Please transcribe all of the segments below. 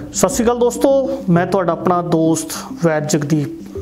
सत श्री अकाल दोस्तों, मैं तुहाडा अपना दोस्त वैद जगदीप।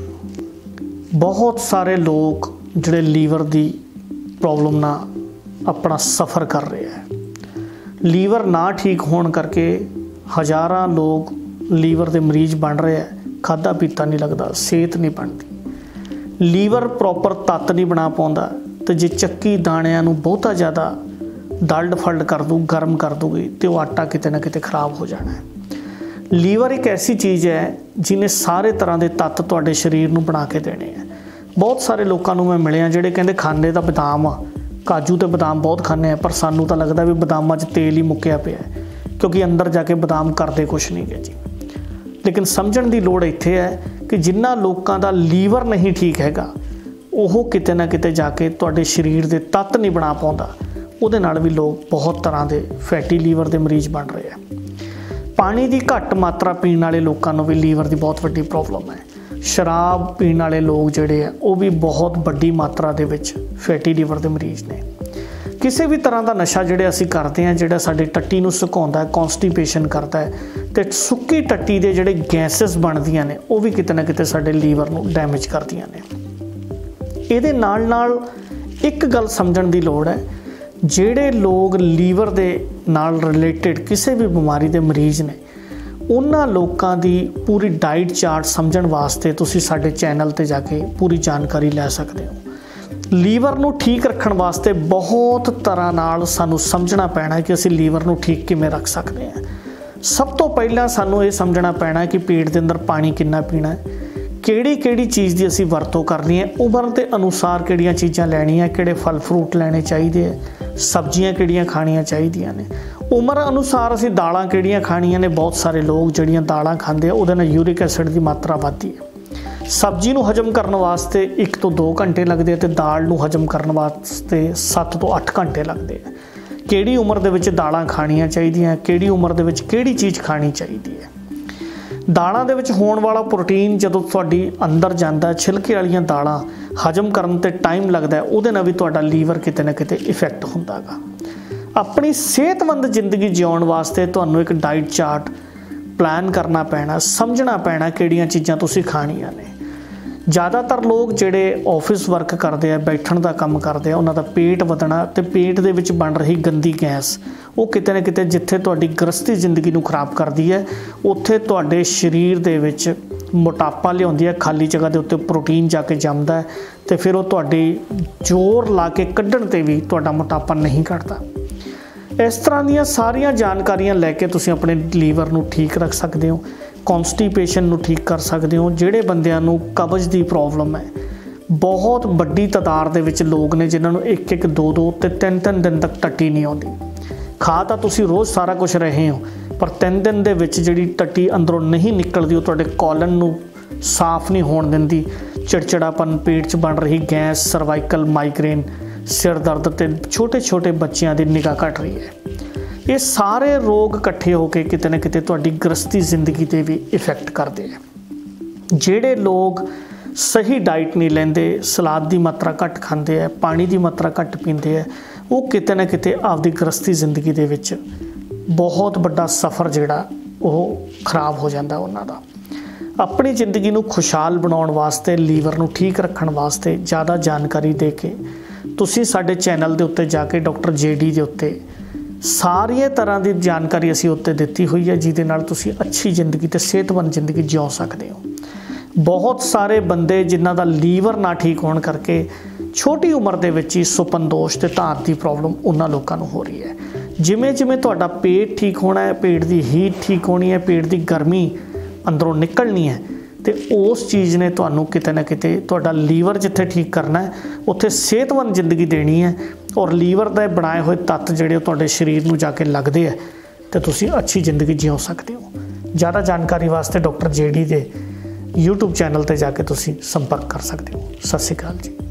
बहुत सारे लोग जिहड़े लीवर की प्रॉब्लम ना अपना सफ़र कर रहे हैं। लीवर ना ठीक होने करके हज़ारां लोग लीवर के मरीज बन रहे हैं। खादा पीता नहीं लगता, सेहत नहीं बनती, लीवर प्रॉपर तत्त नहीं बना पाता। तो जे चक्की दाणियां नूं बहुता ज़्यादा दल्ड फल्ड कर दूँ, गर्म कर दूगी, तो वह आटा किते ना किते खराब हो जाना है। लीवर एक ऐसी चीज़ है जिन्हें सारे तरह के तत्त तुहाडे शरीर नूं बना के देने हैं। बहुत सारे लोगों को मैं मिलिया जिहड़े कहंदे खाने तो बदाम आ, काजू तो बदाम बहुत खाने, पर सानू तो लगता भी बदामां 'च तेल ही मुक्या पिया है, क्योंकि अंदर जाके बदाम करते कुछ नहीं है जी। लेकिन समझण की लोड़ इत्थे है कि जिन्हां लोगों का लीवर नहीं ठीक हैगा, वो किते ना किते जाके तुहाडे शरीर के तत्त नहीं बना पाउंदा। उहदे नाल भी लोग बहुत तरह के फैटी लीवर के मरीज बन रहे हैं। पानी की घट मात्रा पीने वाले लोगों को भी लीवर की बहुत वड्डी प्रॉब्लम है। शराब पीने वाले लोग जोड़े है वो भी बहुत वड्डी मात्रा के फैटी लीवर के मरीज ने। किसी भी तरह का नशा जोड़े असी करते हैं जोड़ा साड़ी टट्टी नूं सुकाउंदा है, कॉन्स्टिपेशन करता है, तो सुक्की टट्टी के जोड़े गैसेस बनदियां ने वो भी किते ना किते साडे लीवर नूं डैमेज करदियां ने। इहदे नाल नाल एक गल समझण की लोड़ है, ਜਿਹੜੇ लोग लीवर ਦੇ ਨਾਲ रिलेटेड किसी भी बीमारी के मरीज ने, उन्हां लोगों की पूरी डाइट चार्ट समझण वास्ते तुसीं साडे चैनल ते जाके पूरी जानकारी लै सकते हो। लीवर नूं ठीक रखण वास्ते बहुत तरह नाल सानूं समझना पैना है कि असीं लीवर नूं ठीक किवें रख सकते हैं। सब तो पहलां सानूं ये समझना पैना है कि पेट के अंदर पानी कितना पीना है, किहड़ी चीज़ की असीं वरतों करनी है, उम्र के अनुसार किहड़ियां चीज़ां लैणियां, किहड़े फल फ्रूट लैणे चाहिए है, सब्जियां किहड़ियां खाणियां चाहिए ने, उम्र अनुसार असीं दालां किहड़ियां खाणियां ने। बहुत सारे लोग जिहड़ियां दालां खांदे उहदे नाल यूरिक एसिड की मात्रा वधदी है। सब्जी नूं हजम करने वास्ते 1 ਤੋਂ 2 घंटे लगते हैं, तो दाल नूं हजम करने वास्ते 7 ਤੋਂ 8 घंटे लगते हैं। किहड़ी उम्र दे विच दालां खाणियां चाहिए, किहड़ी उम्र दे विच किहड़ी चीज़ खानी चाहिए है। दालां दे विच होण वाला प्रोटीन जदों तुहाडी अंदर जांदा, छिलके वालीआं दालां हजम करन ते टाइम लगदा है, उहदे नाल भी तुहाडा लीवर किते ना किते इफैक्ट हुंदा गा। अपनी सेहतमंद जिंदगी जिउण वास्ते तुहानूं एक डाइट चार्ट प्लान करना पैना, समझना पैना किहड़ियां चीज़ां तुसीं खाणियां ने। ज़्यादातर लोग जिहड़े ऑफिस वर्क करते हैं, बैठण का काम करते हैं, उन्हां दा पेट वधना ते पेट दे विच बन रही गंदी गैस वो किते ना किते जिथे तुहाडी गृहस्थी जिंदगी नूं खराब करदी है, उत्थे तुहाडे शरीर दे विच मोटापा लिआउंदी है। खाली जगह के उत्ते प्रोटीन जाके जमदा है, तो फिर वो तुहाडी जोर ला के कड्ढण ते भी तुहाडा मोटापा नहीं घटदा। इस तरह दीयां सारियां जानकारियां लैके तुसीं अपने लीवर नूं ठीक रख सकते हो, कॉन्स्टिपेशन नूं ठीक कर सकते हो। जिहड़े बंदिआं नूं कब्ज की प्रॉब्लम है, बहुत वड्डी तादाद दे विच लोग ने जिन्हां नूं 1-1, 2-2 ते 3-3 दिन तक टट्टी नहीं आउंदी। खा तां तुसीं रोज़ सारा कुछ रहे हो, पर 3 दिन दे विच जिहड़ी टट्टी अंदरों नहीं निकलदी, वो तुहाडे कॉलन नूं साफ नहीं होण दिंदी। चिड़चिड़ापन, पेट 'च बन रही गैस, सर्वाइकल माइग्रेन, सिर दर्द ते छोटे छोटे बच्चों की निगाह घट रही है। ये सारे रोग इकट्ठे होकर किते ना किते तुहाडी गृहस्थी जिंदगी ते भी इफैक्ट करते हैं। जिहड़े लोग सही डाइट नहीं लेंदे, सलाद की मात्रा घट खाते हैं, पानी की मात्रा घट पींदे है, वो किते ना किते आपदी गृहस्थी जिंदगी दे विच बहुत बड़ा सफ़र जिहड़ा वो खराब हो जाता उन्हां दा। अपनी जिंदगी नूं खुशहाल बनाउण वास्ते, लीवर नूं ठीक रखण वास्ते ज़्यादा जानकारी दे के तुसीं साडे चैनल दे उत्ते जाके डॉक्टर JD दे उत्ते सारिया तरह की जानकारी असीं उत्ते दित्ती हुई है, जिहदे नाल तुसीं अच्छी जिंदगी ते सेहतमंद जिंदगी जिउ सकदे हो। बहुत सारे बंदे जिन्हां दा लीवर ना ठीक होने करके छोटी उम्र दे विच ही सुपनदोष ते धात की प्रॉब्लम उन्हां लोकां नूं हो रही है। जिमें जिमें तुहाडा पेट ठीक होना है, पेट की हीट ठीक होनी है, पेट की गर्मी अंदरों निकलनी है, तो उस चीज़ ने तुहानूं किते ना किते तुहाडा लीवर जिथे ठीक करना है, उत्थे सेहतमंद जिंदगी देनी है। और लीवर दे बनाए हुए तत्त जिहड़े तुहाडे शरीर नूं जाके लगदे है, तो तुसीं अच्छी जिंदगी जिउ सकते हो। ज़्यादा जानकारी वास्ते डॉक्टर JD दे YouTube चैनल ते जाके तुसीं संपर्क कर सकते हो। सत श्री अकाल जी।